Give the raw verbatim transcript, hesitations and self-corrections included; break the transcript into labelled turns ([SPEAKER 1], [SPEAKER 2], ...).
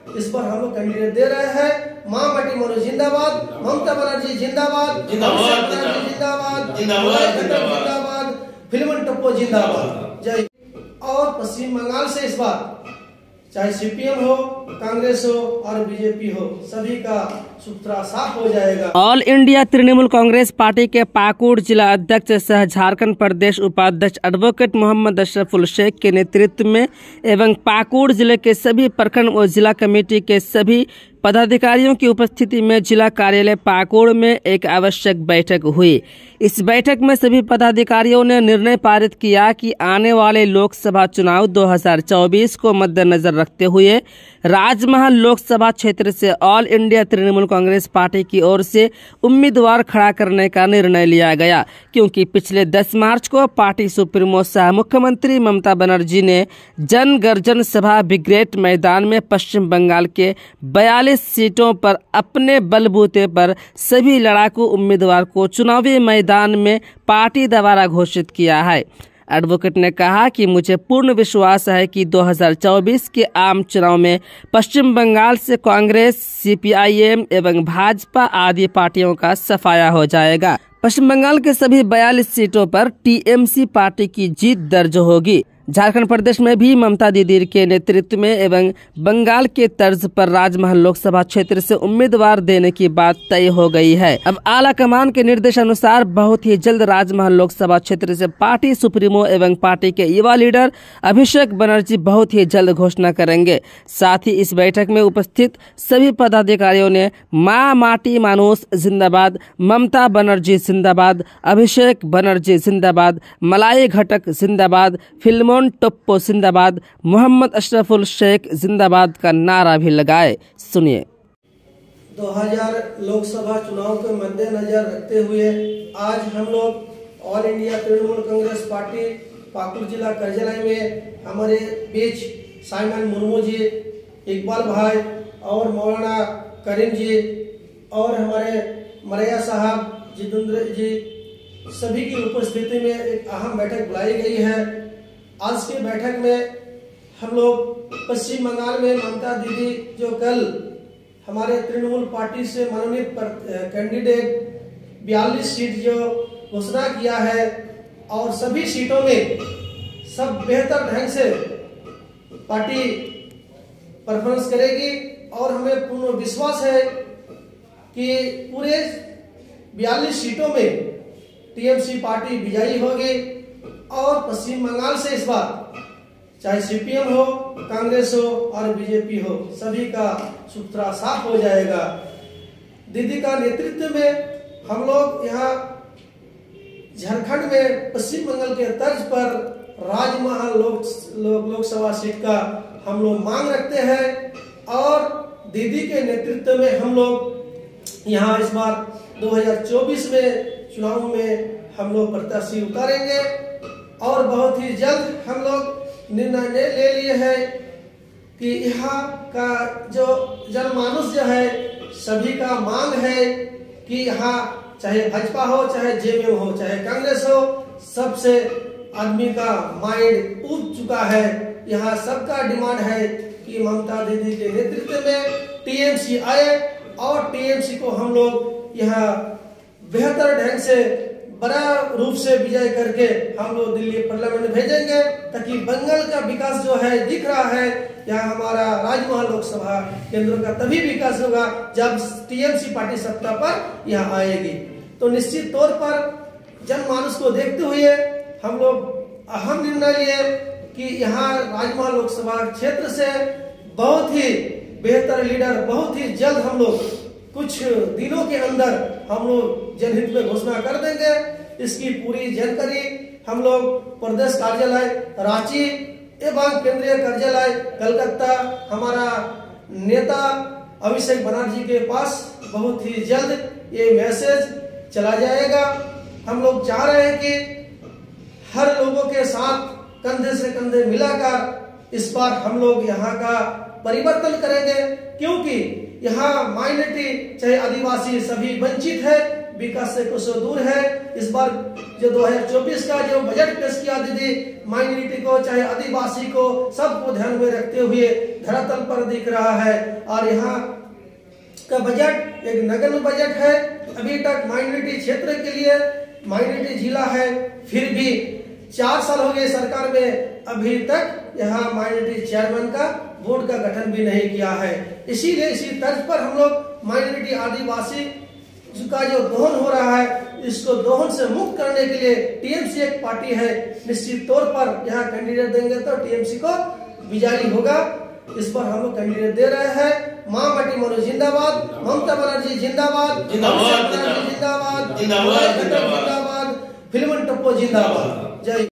[SPEAKER 1] इस पर हम लोग कैंडिडेट दे रहे हैं। मां बेटी मनोज जिंदाबाद, ममता बनर्जी जिंदाबाद,
[SPEAKER 2] जिंदाबाद
[SPEAKER 1] जिंदाबाद,
[SPEAKER 2] जिंदाबाद,
[SPEAKER 1] फिल्मन टप्पो जिंदाबाद। जय। और पश्चिम बंगाल से इस बार चाहे सीपीएम हो, कांग्रेस हो और बीजेपी हो, सभी का सुथरा साफ हो जाएगा।
[SPEAKER 3] All India Trinamool Congress party के पाकुड़ जिला अध्यक्ष सह झारखंड प्रदेश उपाध्यक्ष एडवोकेट मोहम्मद अशरफुल शेख के नेतृत्व में एवं पाकुड़ जिले के सभी प्रखंड व जिला कमेटी के सभी पदाधिकारियों की उपस्थिति में जिला कार्यालय पाकुड़ में एक आवश्यक बैठक हुई। इस बैठक में सभी पदाधिकारियों ने निर्णय पारित किया कि आने वाले लोकसभा चुनाव दो हज़ार चौबीस को मद्देनजर रखते हुए राजमहल लोकसभा क्षेत्र से all India Trinamool Congress party की ओर से उम्मीदवार खड़ा करने का निर्णय लिया गया, क्योंकि पिछले दस मार्च को पार्टी सुप्रीमो सह मुख्यमंत्री ममता बनर्जी ने जन गर्जन सभा ब्रिगेड मैदान में पश्चिम बंगाल के बयालीस सीटों पर अपने बलबूते पर सभी लड़ाकू उम्मीदवार को चुनावी मैदान में पार्टी द्वारा घोषित किया है। एडवोकेट ने कहा कि मुझे पूर्ण विश्वास है कि दो हज़ार चौबीस के आम चुनाव में पश्चिम बंगाल से कांग्रेस, सीपीआईएम एवं भाजपा आदि पार्टियों का सफाया हो जाएगा। पश्चिम बंगाल के सभी बयालीस सीटों पर टीएमसी पार्टी की जीत दर्ज होगी। झारखंड प्रदेश में भी ममता दीदी के नेतृत्व में एवं बंगाल के तर्ज पर राजमहल लोकसभा क्षेत्र से उम्मीदवार देने की बात तय हो गई है। अब आला कमान के निर्देश अनुसार बहुत ही जल्द राजमहल लोकसभा क्षेत्र से पार्टी सुप्रीमो एवं पार्टी के युवा लीडर अभिषेक बनर्जी बहुत ही जल्द घोषणा करेंगे। साथ ही इस बैठक में उपस्थित सभी पदाधिकारियों ने मां माटी मानुस जिंदाबाद, ममता बनर्जी जिंदाबाद, अभिषेक बनर्जी जिंदाबाद, मलाई घटक जिंदाबाद, फिल्मों टप्पो जिंदाबाद, मोहम्मद अशरफुल शेख जिंदाबाद का नारा भी लगाए। सुनिए।
[SPEAKER 1] दो हज़ार लोकसभा चुनाव के मद्देनजर रखते हुए आज हम लोग all India Trinamool Congress party Pakur जिला कार्यालय में हमारे बीच साइमन मुर्मू जी, इकबाल भाई और मौलाना करीम जी और हमारे मरैया साहब, जितेंद्र जी, सभी की उपस्थिति में एक अहम बैठक बुलाई गई है। आज की बैठक में हम लोग पश्चिम बंगाल में ममता दीदी जो कल हमारे तृणमूल पार्टी से मनोनीत कैंडिडेट बयालीस सीट जो घोषणा किया है और सभी सीटों में सब बेहतर ढंग से पार्टी परफॉर्मेंस करेगी और हमें पूर्ण विश्वास है कि पूरे बयालीस सीटों में टीएमसी पार्टी विजयी होगी और पश्चिम बंगाल से इस बार चाहे सीपीएम हो, कांग्रेस हो और बीजेपी हो, सभी का सुथरा साफ हो जाएगा। दीदी का नेतृत्व में हम लोग यहाँ झारखंड में पश्चिम बंगाल के तर्ज पर राजमहल लोक लोकसभा सीट का हम लोग मांग रखते हैं और दीदी के नेतृत्व में हम लोग यहाँ इस बार दो हज़ार चौबीस में चुनाव में हम लोग प्रत्याशी उतारेंगे और बहुत ही जल्द हम लोग निर्णय ले लिए हैं कि यहाँ का जो जनमानस जो है सभी का मांग है कि यहाँ चाहे भाजपा हो, चाहे जेएमएम हो, चाहे कांग्रेस हो, सबसे आदमी का माइंड उठ चुका है। यहाँ सबका डिमांड है कि ममता दीदी के नेतृत्व में टीएमसी आए और टीएमसी को हम लोग यहाँ बेहतर ढंग से बड़ा रूप से विजय करके हम लोग दिल्ली पार्लियामेंट भेजेंगे ताकि बंगाल का विकास जो है दिख रहा है। यहाँ हमारा राजमहल लोकसभा केंद्र का तभी विकास होगा जब टीएमसी पार्टी सत्ता पर यहाँ आएगी। तो निश्चित तौर पर जनमानस को देखते हुए हम लोग अहम निर्णय लिए कि यहाँ राजमहल लोकसभा क्षेत्र से बहुत ही बेहतर लीडर बहुत ही जल्द हम लोग कुछ दिनों के अंदर हम लोग जनहित में घोषणा कर देंगे। इसकी पूरी जानकारी हम लोग प्रदेश कार्यालय रांची एवं केंद्रीय कार्यालय कलकत्ता हमारा नेता अभिषेक बनर्जी के पास बहुत ही जल्द ये मैसेज चला जाएगा। हम लोग चाह रहे हैं कि हर लोगों के साथ कंधे से कंधे मिलाकर इस बार हम लोग यहाँ का परिवर्तन करेंगे, क्योंकि यहाँ माइनॉरिटी चाहे आदिवासी सभी वंचित है, विकास से कुछ दूर है। इस बार जो दो हज़ार चौबीस का जो बजट पेश किया दीदी माइनॉरिटी को चाहे आदिवासी को सबको ध्यान में रखते हुए धरातल पर दिख रहा है। और यहाँ का बजट एक नगण्य बजट है। अभी तक माइनॉरिटी क्षेत्र के लिए माइनॉरिटी जिला है, फिर भी चार साल हो गए सरकार में, अभी तक यहाँ माइनॉरिटी चेयरमैन का बोर्ड का गठन भी नहीं किया है। इसीलिए इसी तर्ज पर हम लोग माइनॉरिटी आदिवासी का जो दोहन हो रहा है, इसको दोहन से मुक्त करने के लिए टीएमसी एक पार्टी है, निश्चित तौर पर यहाँ कैंडिडेट देंगे तो टीएमसी को विजयी होगा। इस पर हम लोग कैंडिडेट दे रहे हैं। मां माटी मनोज जिंदाबाद, ममता बनर्जी जिंदाबाद,
[SPEAKER 2] जिंदाबाद
[SPEAKER 1] जिंदाबाद,
[SPEAKER 2] जिंदाबाद जिंदाबाद,
[SPEAKER 1] फिल्मन टप्पो जिंदाबाद। जय